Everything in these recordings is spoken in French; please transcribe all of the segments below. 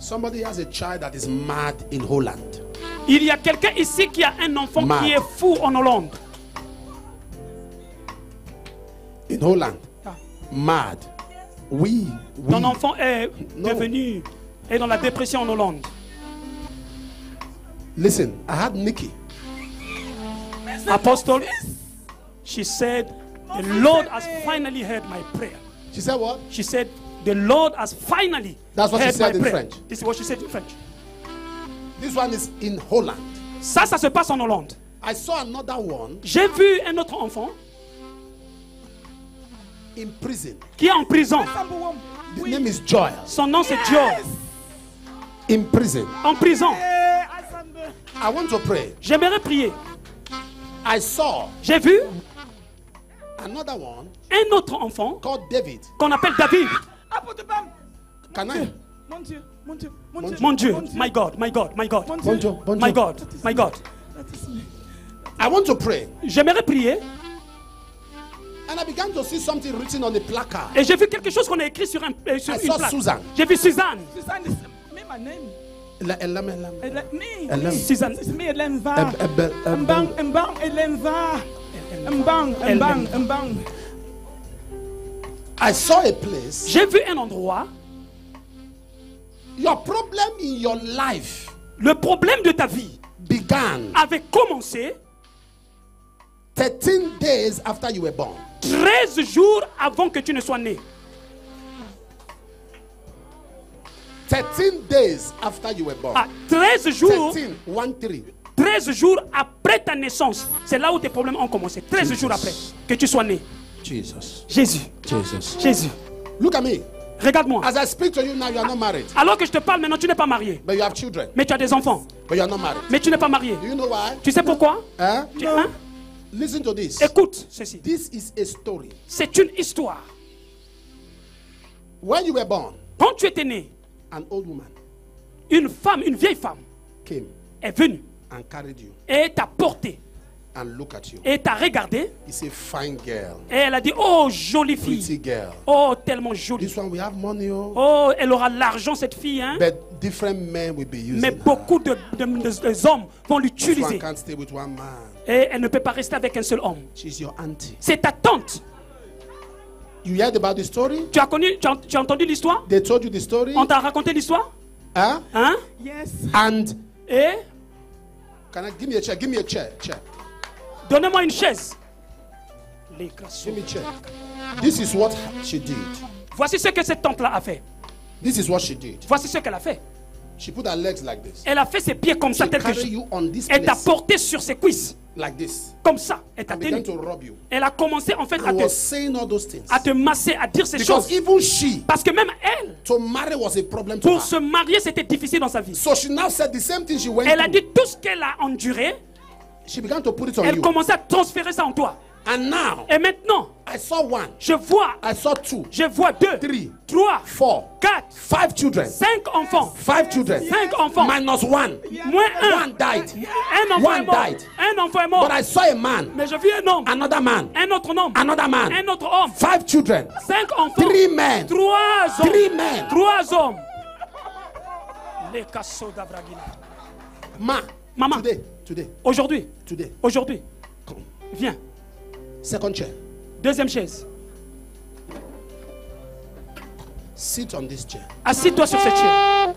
Somebody has a child that is mad in Holland. Il y a quelqu'un ici qui a un enfant qui est fou en Hollande. In Holland. Mad. Oui. Ton enfant est devenu est dans la dépression en Hollande. Listen, I had Nikki. Apostle, she said, the Lord has finally heard my prayer. She said what? She said, the Lord has finally That's what she heard said my in prayer. French. This is what she said in French. This one is in Holland. Ça se passe en Hollande. I saw another one J'ai vu un autre enfant in prison. qui est en prison. The name is Joel. Son nom c'est Joel. In prison. En prison. I want to pray. J'aimerais prier. I saw J'ai vu another one un autre enfant called David. qu'on appelle David. Can I? Mon Dieu, mon Dieu, mon Mon Dieu. Dieu, my God, my God, my God, Bonjour, bonjour. my God, my God. I want to pray. J'aimerais prier And I began to see something written on the placard. et j'ai vu quelque chose qu'on a écrit sur, sur I une saw plaque. Susan. J'ai vu Suzanne. Suzanne is me, my name. Elam. Suzanne. It's me, Hélène Va. Mbang, Hélène Va. Mbang. I saw a place. J'ai vu un endroit. Your problem in your life Le problème de ta vie began avait commencé 13 days after you were born. 13 jours avant que tu ne sois né. 13 days after you were born. 13 jours, 13 jours après ta naissance. C'est là où tes problèmes ont commencé. 13 jours après que tu sois né. Jesus. Jésus. Look at me. Regarde-moi. As I speak to you now, you are not married. Alors que je te parle maintenant, tu n'es pas marié. But you have children. Mais tu as des enfants. But you are not married. Mais tu n'es pas marié. Do you know why? Tu sais pourquoi? Huh? Hein? Listen to this. Écoute ceci. This is a story. C'est une histoire. When you were born, Quand tu étais né, an old woman une vieille femme, came est venue and carried you et t'a porté and looked at you. et t'a regardé It's a fine girl. et elle a dit, oh jolie Pretty fille, girl. oh tellement jolie. This one we have money, oh. Oh, elle aura l'argent cette fille, hein. But different men will be using Mais her. beaucoup de hommes vont This one l'utiliser can't stay with one man. et elle ne peut pas rester avec un seul homme. She's your auntie. C'est ta tante. You heard about the story? Tu as entendu l'histoire? They told you the story? On t'a raconté l'histoire? Huh? Hein? Yes. And Et can I give me a chair? Give me a chair. Chair. donnez-moi une chaise. Les Give me a chair. This is what she did. Voici ce que cette tante-là a fait. This is what she did. Voici ce qu'elle a fait. She put her legs like this. Elle a fait ses pieds comme ça, She tel que carried you on this elle t'a place porté sur ses cuisses, like this. comme ça. Elle t'a And began tenu. to rub you. Elle a commencé en fait I was saying all those things. à te masser, à dire ces Because choses. even she, Parce que même elle, to marry was a problem to pour her. se marier, c'était difficile dans sa vie. So she now said the same thing she went Elle a through. dit tout ce qu'elle a enduré, She began to put it on elle you. commençait à transférer ça en toi. And now, Et maintenant, I saw one. je vois I saw two. Je vois 2, 3, 4, 4, 5 children. 5 enfants. 5 children. 5 enfants. Minus one. Moins 1. One died. Un enfant est One mort. died. Un enfant est mort. But I saw a man. Mais je vis un homme. Another man. Un autre homme. Another man. Un autre homme. 5 children. 5 enfants. 3 men. 3 hommes. 3 men. 3 hommes. Les cassos d'Avragila. Maman. Today. Aujourd'hui. Come. Viens. Second chair. Deuxième chaise. Sit on this chair. Assis-toi sur cette chaise.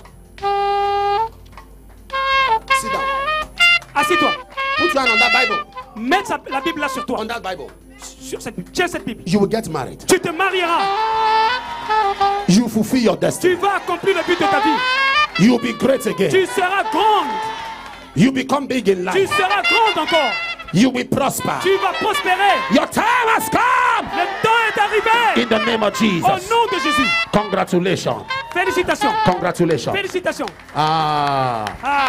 Sit down. Assis-toi. Put your hand on that Bible. Mets la Bible là sur toi. On that Bible. Sur cette Bible. Tiens cette Bible. You will get married. Tu te marieras. You will fulfill your destiny. Tu vas accomplir le but de ta vie. You will be great again. Tu seras grande. You become big in Tu life. seras grande encore. You will prosper. Tu vas prospérer. Your time has come. Le temps est arrivé. In the name of Jesus. Au nom de Jésus. Congratulations. Félicitations. Congratulations. Félicitations. Ah.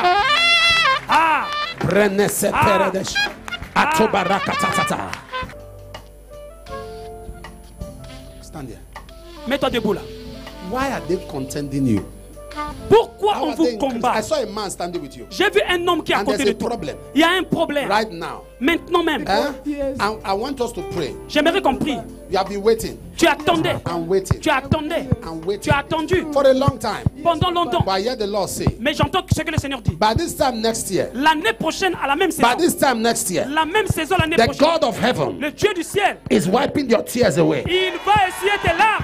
Brenese peredesh. Atobarakatatata. Stand here. Mets-toi debout là. Why are they contending you? Pourquoi How on are vous they in Christ? combat? I saw a man standing with you. J'ai vu un homme qui est à And côté there's de a toi. problem Il y a un problème. right now. Maintenant même. Huh? Yes. I want us to pray. J'aimerais qu'on prie. You have been waiting Tu attendais. and waiting Tu attendais. and Tu waiting as attendu for a long time. pendant longtemps. But I hear the Lord say, Mais j'entends ce que le Seigneur dit. by this time next year, L'année prochaine, à la même saison. by this time next year, La même saison l'année the prochaine. God of heaven Le Dieu du ciel. is wiping your tears away. Il va essuyer tes larmes.